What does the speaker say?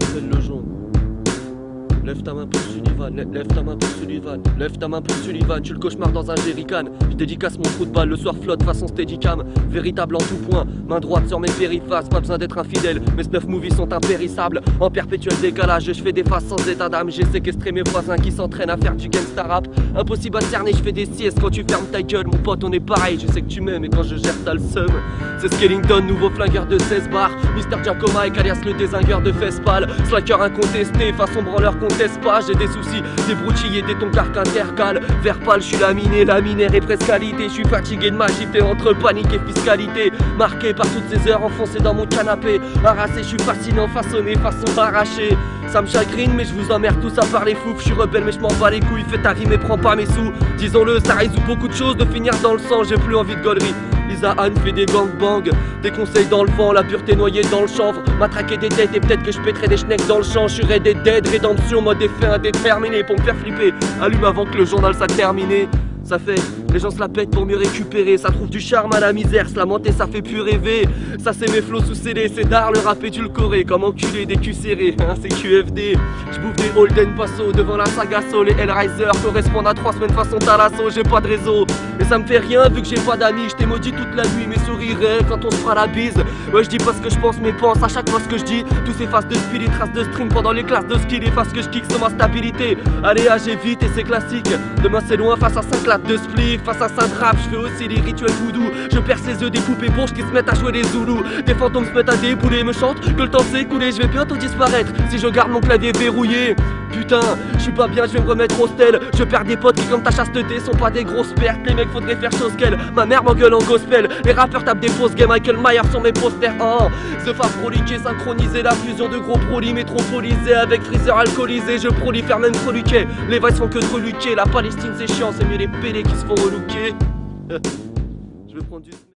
j'appelle le jaune. Lève ta main pour Sullivan, lève ta main pour Sullivan, lève ta main pour Sullivan, tu le cauchemar dans un jerrycan. Je dédicace mon trou de balle, le soir flotte façon steadicam. Véritable en tout point, main droite sur mes périphrases, pas besoin d'être infidèle, mes snuff movies sont impérissables. En perpétuel décalage, je fais des faces sans état d'âme. J'ai séquestré mes voisins qui s'entraînent à faire du gangsta rap. Impossible à cerner, je fais des siestes quand tu fermes ta gueule. Mon pote on est pareil, je sais que tu m'aimes et quand je gère t'as le seum. C'est Skellington, nouveau flingueur de 16 bars. Mister Giacomo et alias le désingueur de Fespal. Slacker incontesté, façon branleur conteste pas. J'ai des soucis, des broutilles et des tonkarques intercales. Vert pâle, je suis laminé, laminaire et presque qualité. Je suis fatigué de m'agiter entre panique et fiscalité. Marqué par toutes ces heures enfoncées dans mon canapé. Harassé, je suis fascinant, façonné, façon arrachée. Ça me chagrine mais je vous emmerde tous à part les fous. Je suis rebelle mais je m'en bats les couilles. Fais ta rime et prends pas mes sous. Disons-le, ça résout beaucoup de choses de finir dans le sang. J'ai plus envie de gaulerie. Lisa Anne fait des gangbangs, des conseils dans le vent, la pureté noyée dans le chanvre. Matraquer des têtes et peut-être que je pèterai des schnecks dans le champ. Je suis Red Dead, rédemption, mode effet indéterminé. Pour me faire flipper, allume avant que le journal soit terminé. Ça fait, les gens se la pètent pour mieux récupérer. Ça trouve du charme à la misère, se lamenter ça fait plus rêver. Ça c'est mes flots sous CD, c'est d'art le rap édulcoré. Comme enculé des culs serrés, hein, c'est QFD. J'bouffe des Holden Paso devant la saga Soul et Hellraiser correspondent à 3 semaines façon Talasso. J'ai pas de réseau, mais ça me fait rien vu que j'ai pas d'amis. Je t'ai maudit toute la nuit, mes sourires quand on se fera la bise. Ouais je dis pas ce que je pense mais pense à chaque fois ce que je dis. Tous ces faces de speed, les traces de string pendant les classes de ski. Les faces que je kick sur ma stabilité. Allez j'ai vite et c'est classique. Demain c'est loin face à 5 lattes de spliff. Face à Saint-Rap, je fais aussi les rituels voodoo. Je perce ses yeux des poupées bourges qui se mettent à jouer les zoulous. Des fantômes se mettent à débouler, me chantent que le temps s'est écoulé. Je vais bientôt disparaître si je garde mon clavier verrouillé. Putain, je suis pas bien, je vais me remettre au stel. Je perds des potes qui comme ta chasteté sont pas des grosses pertes. Les mecs faudrait faire chose qu'elle. Ma mère m'engueule en gospel. Les rappeurs tapent des fausses gays, Michael Myers sur mes posters. Oh, The Fab proliqué, synchronisé. La fusion de gros prolis métropolisés avec freezer alcoolisé. Je prolifère même troluquet. Les vagues sont que troluquées. La Palestine c'est chiant, c'est mieux les pélés qui se font relooker. Je vais prendre du...